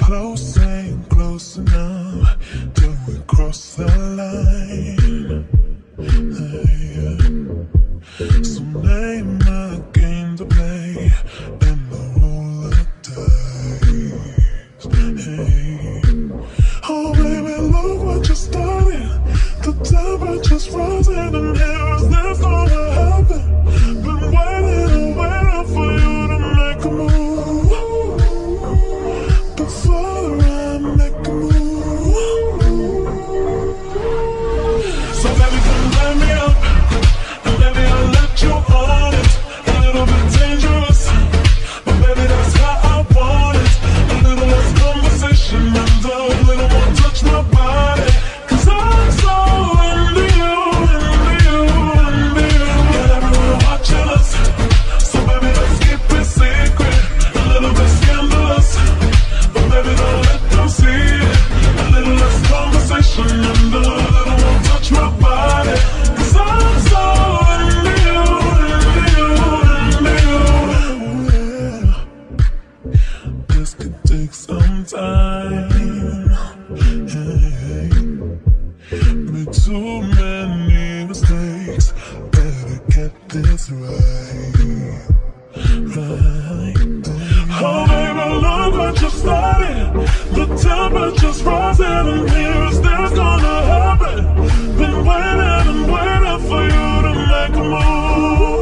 close, ain't close enough till we cross the line. Hey, so name a game to play and the roll of dice. Hey, oh baby, look what you started. The temperature's rising and here's this gonna happen. Been waiting and waiting for you to make a move. Before I make a move. So baby, come light me up, and baby I'll let you on it. A little bit dangerous, but baby that's how I want it. A little less conversation and a little more touch my body. 'Cause I'm so into you, into you, into you. Got everyone watching us, so baby let's keep it secret. A little bit scandalous, but baby don't let them see it. A little less conversation and a little more touch my body. 'Cause I'm so into you, into you, into you. Yeah. This could take some time. Hey, made too many mistakes. Better get this right. Right. Oh baby, look what you started. The temperature's rising and here's this gonna happen. Been waiting and waiting for you to make a move.